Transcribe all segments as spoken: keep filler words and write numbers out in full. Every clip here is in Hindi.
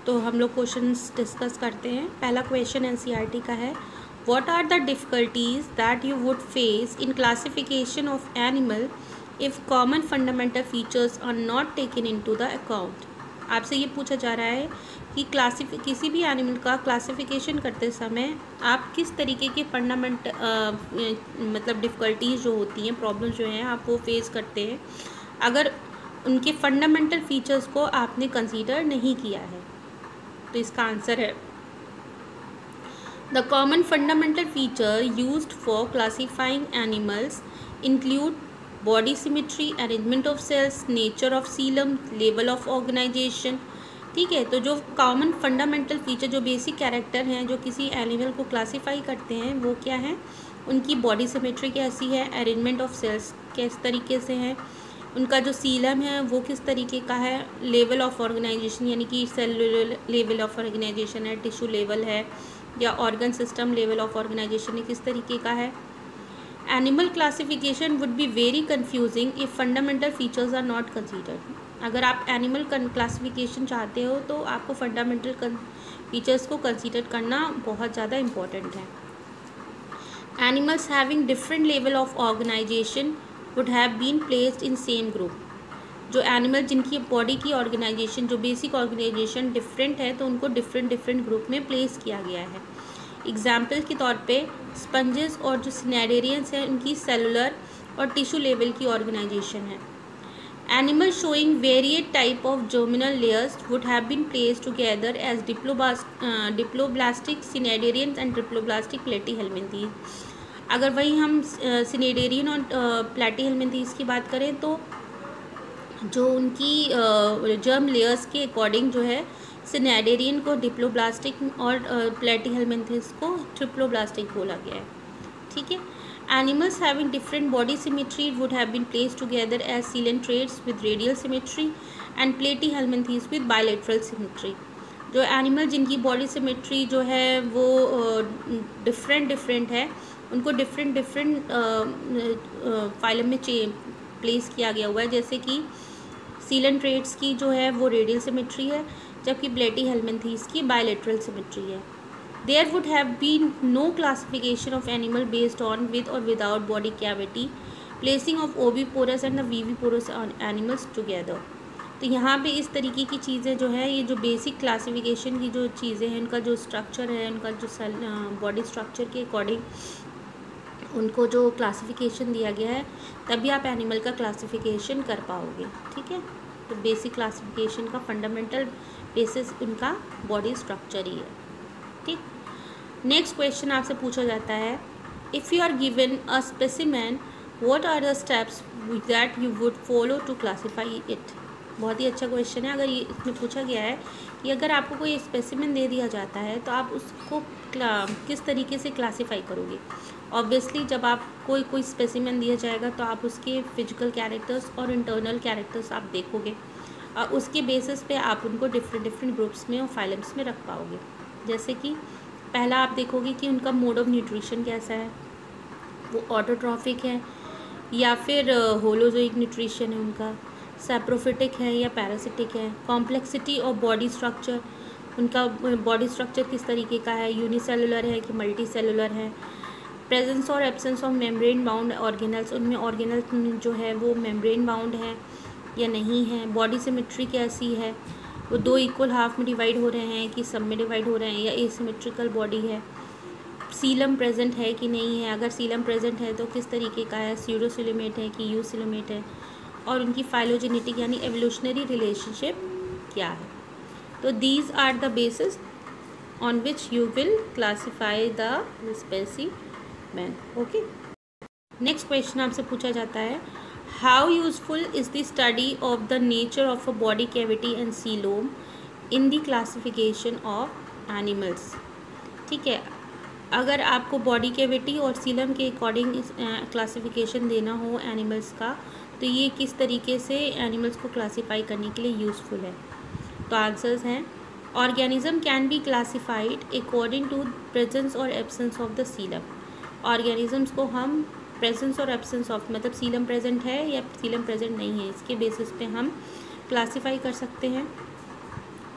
तो हम लोग क्वेश्चंस डिस्कस करते हैं। पहला क्वेश्चन एनसीईआरटी का है, what are the difficulties that you would face in classification of animal if common fundamental features are not taken into the account. आपसे ये पूछा जा रहा है कि क्लासिफि किसी भी एनिमल का क्लासिफिकेशन करते समय आप किस तरीके के फंडामेंट मतलब डिफ़िकल्टीज जो होती हैं, प्रॉब्लम्स जो हैं, आप वो फेस करते हैं अगर उनके फंडामेंटल फीचर्स को आपने कंसीडर नहीं किया है। तो इसका आंसर है, the common fundamental feature used for classifying animals include body symmetry, arrangement of cells, nature of coelom, level of organization. ठीक है, तो जो कॉमन फंडामेंटल फीचर, जो बेसिक कैरेक्टर हैं जो किसी एनिमल को क्लासीफाई करते हैं, वो क्या है, उनकी बॉडी सिमेट्री कैसी है, अरेंजमेंट ऑफ सेल्स किस तरीके से है, उनका जो सीलम है वो किस तरीके का है, लेवल ऑफ ऑर्गेनाइजेशन यानी कि सेलुलर लेवल ऑफ ऑर्गेनाइजेशन है, टिश्यू लेवल है, या organ system level of organization किस तरीके का है। Animal classification would be very confusing if fundamental features are not considered. अगर आप एनिमल क्लासिफिकेशन चाहते हो तो आपको फंडामेंटल फीचर्स को कंसीडर करना बहुत ज़्यादा इम्पॉर्टेंट है। Animals having different level of organization would have been placed in same group. जो एनिमल जिनकी बॉडी की ऑर्गेनाइजेशन, जो बेसिक ऑर्गेनाइजेशन डिफरेंट है, तो उनको डिफरेंट डिफरेंट ग्रुप में प्लेस किया गया है। एग्जाम्पल के तौर पे स्पंजेस और जो सिनेडेरियंस हैं उनकी सेलुलर और टिश्यू लेवल की ऑर्गेनाइजेशन है। Animal showing variate type of germinal layers would have been placed together as diploblastic cnidarians and diploblastic platyhelminthes. अगर वही हम सिनेडेरियन और प्लेटीहेल्मिन्थीज की बात करें तो जो उनकी जर्म लेयर्स के अकॉर्डिंग जो है, सिनेडेरियन को डिप्लोब्लास्टिक और प्लेटीहेल्मिन्थीज को ट्रिप्लोब्लास्टिक बोला गया है। ठीक है, animals having different body symmetry would have been placed together as coelenterates with radial symmetry and platyhelminthes with bilateral symmetry. जो एनिमल जिनकी बॉडी सिमेट्री जो है वो डिफरेंट डिफरेंट है, उनको डिफरेंट डिफरेंट फाइलम में चे प्लेस किया गया हुआ है। जैसे कि सीलेंट्रेट्स की जो है वो रेडियल सिमेट्री है, जबकि प्लेटीहेल्मिन्थीज की बायलेटरल सिमेट्री है। There would have been no classification of animal based on with और without body cavity, placing of oviparous and the viviparous animals together. तो यहाँ पे इस तरीके की चीज़ें जो है, ये जो बेसिक क्लासिफिकेशन की जो चीज़ें हैं, उनका जो स्ट्रक्चर है, उनका जो बॉडी स्ट्रक्चर के अकॉर्डिंग उनको जो क्लासिफिकेशन दिया गया है, तभी आप एनिमल का क्लासिफिकेशन कर पाओगे। ठीक है, तो बेसिक क्लासिफिकेशन का फंडामेंटल बेसिस उनका बॉडी स्ट्रक्चर ही है। ठीक, नेक्स्ट क्वेश्चन आपसे पूछा जाता है, if you are given a specimen what are the steps that you would follow to classify it. बहुत ही अच्छा क्वेश्चन है। अगर ये इसमें पूछा गया है कि अगर आपको कोई स्पेसिमेन दे दिया जाता है तो आप उसको किस तरीके से क्लासीफाई करोगे। ऑब्वियसली जब आप कोई कोई स्पेसिमेन दिया जाएगा तो आप उसके फिजिकल कैरेक्टर्स और इंटरनल कैरेक्टर्स आप देखोगे और उसके बेसिस पे आप उनको डिफरेंट डिफरेंट ग्रुप्स में और फाइलम्स में रख पाओगे। जैसे कि पहला आप देखोगे कि उनका मोड ऑफ न्यूट्रिशन कैसा है, वो ऑटोट्रॉफिक है या फिर होलोजोइक न्यूट्रिशन है, उनका सैप्रोफिटिक है या पैरासिटिक है। कॉम्प्लेक्सिटी ऑफ बॉडी स्ट्रक्चर, उनका बॉडी स्ट्रक्चर किस तरीके का है, यूनिसेलुलर है कि मल्टी सेलुलर है। प्रेजेंस और absence of membrane bound organelles, उनमें ऑर्गेनल्स जो है वो मेम्ब्रेन बाउंड है या नहीं है। बॉडी सिमेट्री कैसी है, वो दो इक्वल हाफ में डिवाइड हो रहे हैं कि सब में डिवाइड हो रहे हैं या एसिमेट्रिकल बॉडी है। सीलम प्रेजेंट है कि नहीं है, अगर सीलम प्रेजेंट है तो किस तरीके का है, स्यूडोसिलोमेट है कि यूसिलोमेट है, और उनकी फाइलोजेनेटिक यानी एवोल्यूशनरी रिलेशनशिप क्या है। तो these are the basis on which you will classify the specimen. Okay, next question आपसे पूछा जाता है, how useful is the study of the nature of a body cavity and coelom in the classification of animals. ठीक है, अगर आपको बॉडी कैविटी और सीलम के अकॉर्डिंग क्लासिफिकेशन देना हो एनिमल्स का, तो ये किस तरीके से एनिमल्स को क्लासीफाई करने के लिए यूज़फुल है। तो आंसर्स हैं, organism can be classified according to presence और absence of the coelom. Organisms को हम प्रेजेंस और एब्सेंस ऑफ, मतलब सीलम प्रेजेंट है या सीलम प्रेजेंट नहीं है, इसके बेसिस पे हम क्लासीफाई कर सकते हैं।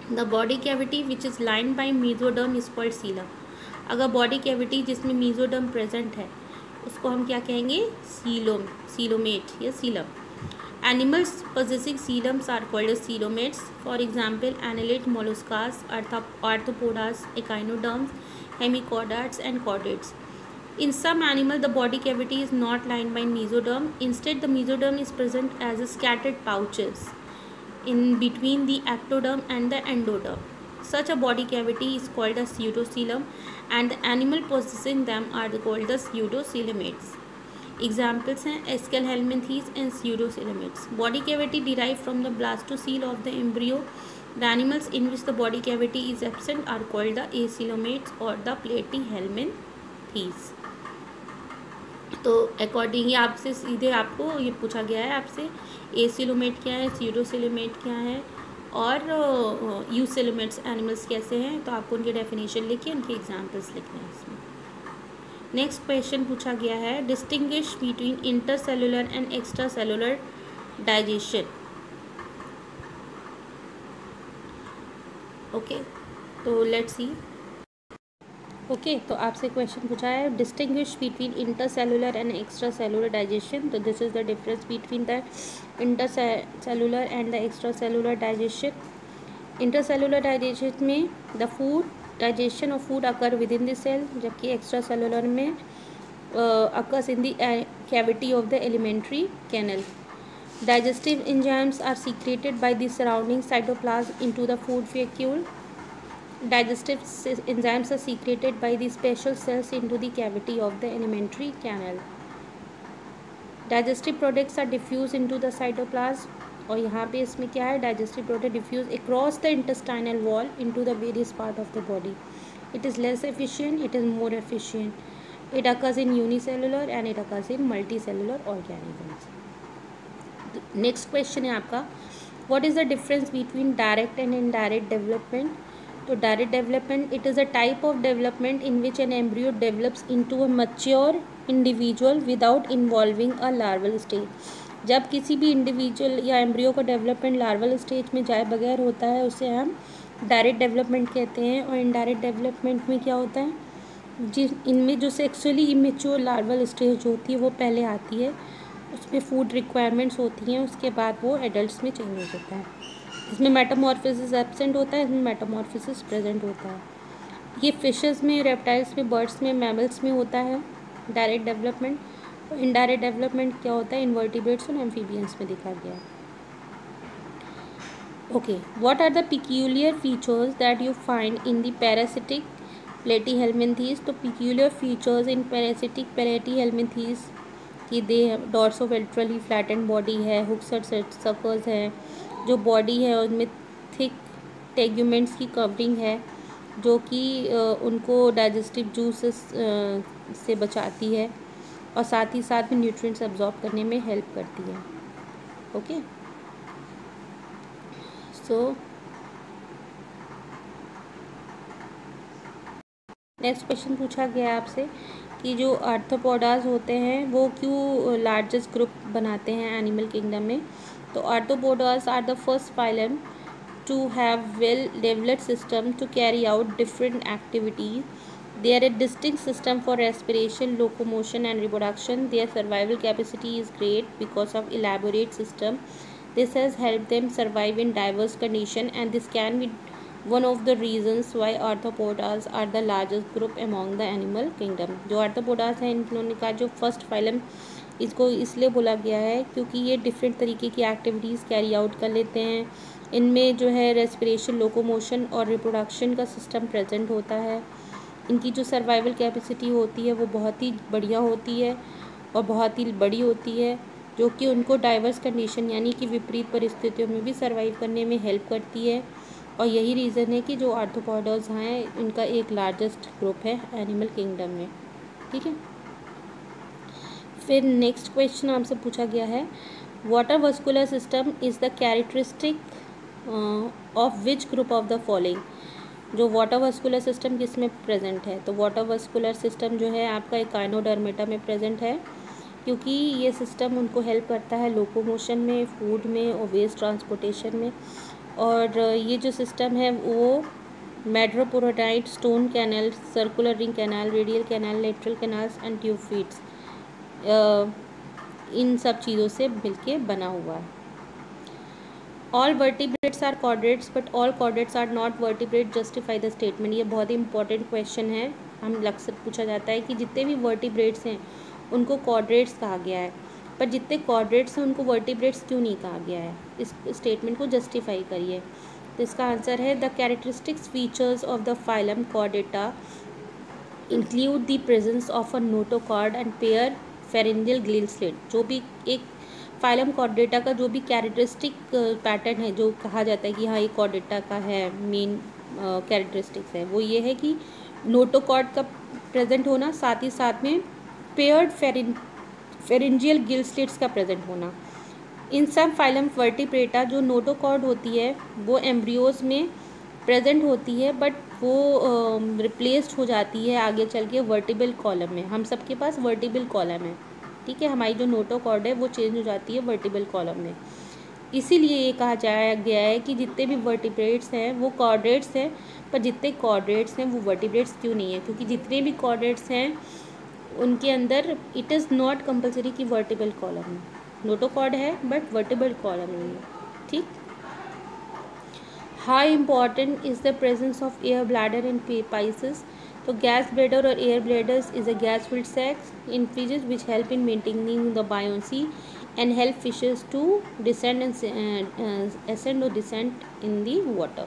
The body cavity which is lined by mesoderm is called coelom. अगर बॉडी कैविटी जिसमें मीजोडर्म प्रेजेंट है उसको हम क्या कहेंगे, सीलोम, सीलोमेट या coelom. Animals possessing coeloms are called as coelomates. For example, annelid molluscas, arthropods, echinoderms, hemichordates, and chordates. In some animals, the body cavity is not lined by mesoderm. Instead, the mesoderm is present as a scattered pouches in between the ectoderm and the endoderm. Such a body cavity is called a pseudocoelom, and the animal possessing them are called the pseudocoelomates. Examples हैं Aschelhelminthes and pseudocoelomates. Body cavity derived from the blastocele of the embryo. The animals in which the body cavity is absent are called the acoelomates or the platyhelminthes. तो अकॉर्डिंग आपसे सीधे आपको ये पूछा गया है आपसे एसिलोमेट क्या है, स्यूडोसिलोमेट क्या है और यूसिलोमेट्स एनिमल्स कैसे हैं, तो आपको उनके डेफिनेशन लिखिए, उनके एग्जाम्पल्स लिखने हैं इसमें। नेक्स्ट क्वेश्चन पूछा गया है distinguish between intercellular and extra cellular digestion. Okay, तो लेट्स सी। ओके, तो आपसे क्वेश्चन पूछा है distinguish between intercellular and extra cellular digestion. तो this is the difference between the intercellular and the extra cellular digestion. Intercellular digestion में the food digestion of food occur within the cell, जबकि एक्स्ट्रा सेलुलर में occurs in the cavity of the alimentary canal. Digestive enzymes are secreted by the surrounding cytoplasm into the food vacuole. Digestive enzymes are secreted by the special cells into the cavity of the alimentary canal. Digestive products are diffuse into the cytoplasm, और यहाँ पे इसमें क्या है, digestive product diffuse across the intestinal wall into the various part of the body. It is less efficient, it is more efficient. It occurs in unicellular and it occurs in multicellular organisms. Next question है आपका, what is the difference between direct and indirect development? तो direct development, it is a type of development in which an embryo develops into a mature individual without involving a larval stage. जब किसी भी इंडिविजुअल या एम्ब्रियो का डेवलपमेंट लार्वल स्टेज में जाए बगैर होता है उसे हम डायरेक्ट डेवलपमेंट कहते हैं. और इनडायरेक्ट डेवलपमेंट में क्या होता है, जिस इनमें जो सेक्सुअली इमेच्योर लार्वल स्टेज होती है वो पहले आती है, उसमें फूड रिक्वायरमेंट्स होती हैं, उसके बाद वो एडल्ट्स में चेंज होता है. इसमें मेटामॉर्फोसिस एब्सेंट होता है, इसमें मेटामॉर्फोसिस प्रेजेंट होता है. ये फिशेस में, रेप्टाइल्स में, बर्ड्स में, मैमल्स में होता है डायरेक्ट डेवलपमेंट. और इनडायरेक्ट डेवलपमेंट क्या होता है, इन्वर्टिब्रेट्स और एम्फीबियंस में दिखा गया है. Okay, what are the peculiar features that you find in the parasitic platyhelminthes. तो peculiar features in parasitic platyhelminthes की दे डॉर्सोवेंट्रली फ्लैटेंड बॉडी है, हुक्स और सर्कल्स हैं, जो बॉडी है उनमें थिक टेग्यूमेंट्स की कवरिंग है जो कि उनको डाइजेस्टिव जूसेस से बचाती है और साथ ही साथ में न्यूट्रिएंट्स अब्जॉर्ब करने में हेल्प करती है. ओके, सो नेक्स्ट क्वेश्चन पूछा गया आपसे कि जो आर्थ्रोपोडास होते हैं वो क्यों लार्जेस्ट ग्रुप बनाते हैं एनिमल किंगडम में. तो arthropods are the first phylum to have well developed system to carry out different activities. They are a distinct system for respiration, locomotion and reproduction. Their survival capacity is great because of elaborate system. This has helped them survive in diverse conditions, and this can be one of the reasons why arthropods are the largest group among the animal kingdom. जो arthropods हैं इन्होंने का जो फर्स्ट फाइलम इसको इसलिए बोला गया है क्योंकि ये डिफरेंट तरीके की एक्टिविटीज़ कैरी आउट कर लेते हैं. इनमें जो है रेस्पिरेशन, लोकोमोशन और रिप्रोडक्शन का सिस्टम प्रेजेंट होता है. इनकी जो सर्वाइवल कैपेसिटी होती है वो बहुत ही बढ़िया होती है और बहुत ही बड़ी होती है, जो कि उनको डाइवर्स कंडीशन यानी कि विपरीत परिस्थितियों में भी सर्वाइव करने में हेल्प करती है. और यही रीज़न है कि जो आर्थ्रोपोड्स हैं इनका एक लार्जेस्ट ग्रुप है एनिमल किंगडम में. ठीक है, फिर नेक्स्ट क्वेश्चन आपसे पूछा गया है, water vascular system is the characteristic of which group of the following. जो वाटर वस्कुलर सिस्टम किसमें प्रेजेंट है, तो वाटर वस्कुलर सिस्टम जो है आपका एकाइनोडर्मेटा में प्रेजेंट है, क्योंकि ये सिस्टम उनको हेल्प करता है लोकोमोशन में, फूड में और वेस्ट ट्रांसपोर्टेशन में. और ये जो सिस्टम है वो madreporite, stone canal, circular ring canal, radial canal, lateral canals and tube feeds, इन सब चीज़ों से मिलके बना हुआ है। All vertebrates are chordates but all chordates are not vertebrate, justify the statement. ये बहुत ही इंपॉर्टेंट क्वेश्चन है, हम अक्सर पूछा जाता है कि जितने भी वर्टिब्रेट्स हैं उनको कॉर्डेट्स कहा गया है, पर जितने कॉर्डेट्स हैं उनको वर्टिब्रेट्स क्यों नहीं कहा गया है, इस स्टेटमेंट को जस्टिफाई करिए। तो इसका आंसर है the characteristics features of the phylum chordata include the presence of a notochord and pair pharyngeal gill slit. जो भी एक फाइलम कॉर्डेटा का जो भी कैरेक्टरिस्टिक पैटर्न है, जो कहा जाता है कि हाँ ये कॉर्डेटा का है मेन कैरेक्टरिस्टिक्स है, वो ये है कि नोटोकॉर्ड का प्रेजेंट होना, साथ ही साथ में paired pharyn pharyngeal gill slits का प्रेजेंट होना। इन सब फाइलम वर्टिब्रेटा जो नोटोकॉर्ड होती है वो एम्ब्रियोज में प्रेजेंट होती है, बट वो रिप्लेस्ड uh, हो जाती है आगे चल के वर्टिबल कॉलम में। हम सबके पास वर्टिबल कॉलम है, ठीक है, हमारी जो नोटोकॉर्ड है वो चेंज हो जाती है वर्टिबल कॉलम में। इसीलिए ये कहा जाया गया है कि जितने भी वर्टिब्रेट्स हैं वो कॉर्डेट्स हैं, पर जितने कॉर्डेट्स हैं वो वर्टिब्रेट्स क्यों नहीं है, क्योंकि जितने भी कॉर्डेट्स हैं उनके अंदर इट इज़ नॉट कंपलसरी कि वर्टिबल कॉलम है। नोटोकॉर्ड है बट वर्टिबल कॉलम नहीं है, ठीक। How important is the presence of air bladder in pisces. तो गैस ब्लैडर और air bladders is a gas filled sacs in fishes which help in maintaining the buoyancy and help fishes to descend and uh, uh, ascend or descend in the water.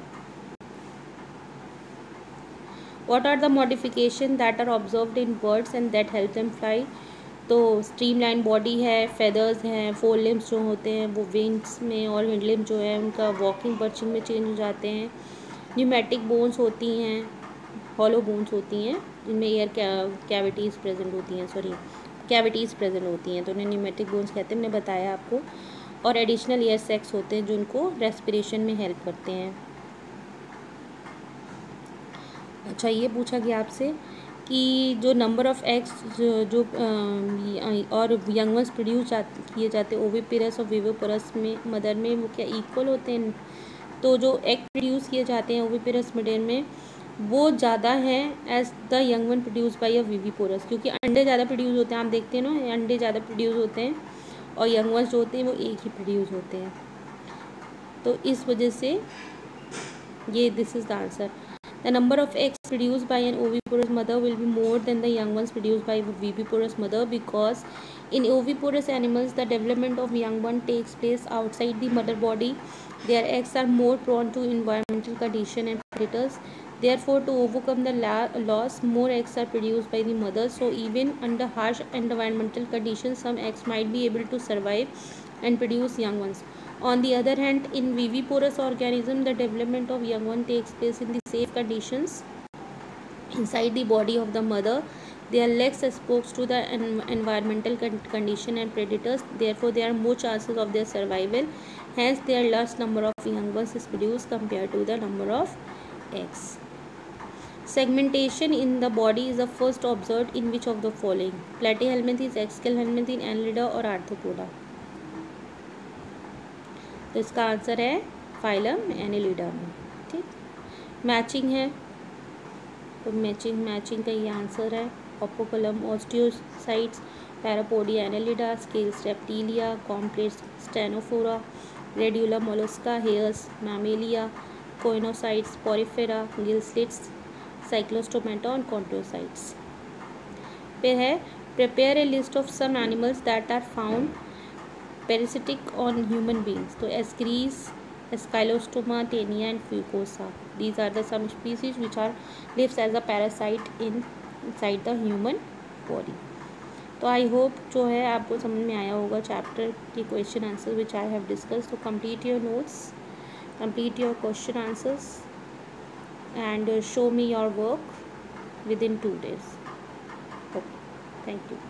What are the modifications that are observed in birds and that help them fly? तो स्ट्रीमलाइन बॉडी है, फेदर्स हैं, फोर लिम्स जो होते हैं वो विंग्स में, और हिंड लिम्स जो है उनका वॉकिंग पर्चिंग में चेंज हो जाते हैं। न्यूमेटिक बोन्स होती हैं, हॉलो बोन्स होती हैं जिनमें एयर कैविटीज़ प्रेजेंट होती हैं, सॉरी कैविटीज़ प्रेजेंट होती हैं, तो उन्हें न्यूमेटिक बोन्स कहते हैं, मैंने बताया आपको। और एडिशनल एयर सैक्स होते हैं जो उनको रेस्पिरेशन में हेल्प करते हैं। अच्छा, ये पूछा गया आपसे कि जो नंबर ऑफ़ एग्स जो, जो आ, और यंग वंस प्रोड्यूस किए जाते हैं ओविपेरस और विविपोरस में मदर में, वो क्या इक्वल होते हैं? तो जो एग प्रोड्यूस किए जाते हैं ओविपेरस मदर में वो ज़्यादा है as the young one produce by a viviparous, क्योंकि अंडे ज़्यादा प्रोड्यूस होते हैं, आप देखते हैं ना अंडे ज़्यादा प्रोड्यूस होते हैं, और यंग वंस जो होते हैं वो एक ही प्रोड्यूस होते हैं। तो इस वजह से ये this is the answer. The number of eggs produced by an oviparous mother will be more than the young ones produced by viviparous mother, because in oviparous animals the development of young one takes place outside the mother body. Their eggs are more prone to environmental condition and predators. Therefore, to overcome the loss, more eggs are produced by the mother. So even under harsh environmental conditions, some eggs might be able to survive and produce young ones. On the other hand, in viviparous organism, the development of young one takes place in the safe conditions inside the body of the mother. They are less exposed to the environmental condition and predators. Therefore, there are more chances of their survival. Hence, their less number of young ones is produced compared to the number of eggs. Segmentation in the body is the first observed in which of the following? Platyhelminthes, Excelhelminthes, Annelida और Arthropoda. तो इसका आंसर है फाइलम एनेलिडा में, ठीक। मैचिंग है, तो मैचिंग मैचिंग का ये आंसर है। Operculum osteocytes, parapodia annelida, scales reptilia, complex ctenophora, radula mollusca, hairs mammalia, choanocytes, porifera, gill slits, cyclostomata और कॉन्ट्रोसाइट्स। फिर है prepare a list of some animals that are found parasitic on human beings. तो एस्क्रीज, Scylostoma, Taenia and Fucosa. These are the some species which are lives as a parasite in inside the human body. तो आई होप जो है आपको समझ में आया होगा चैप्टर की question answer which I have discuss. तो complete your notes, complete your question answers and show me your work within two days. Okay, thank you.